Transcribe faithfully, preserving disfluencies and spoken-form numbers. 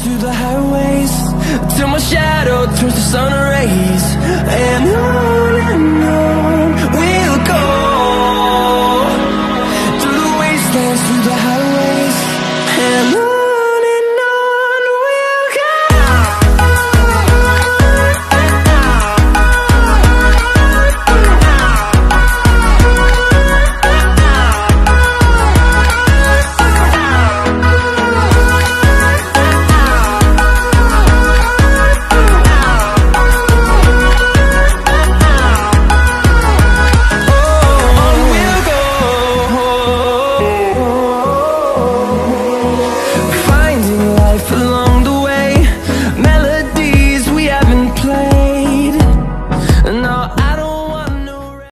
through the highways, till my shadow turns to sun rays. And on and on we'll go, through the wastelands, through the highways, and on.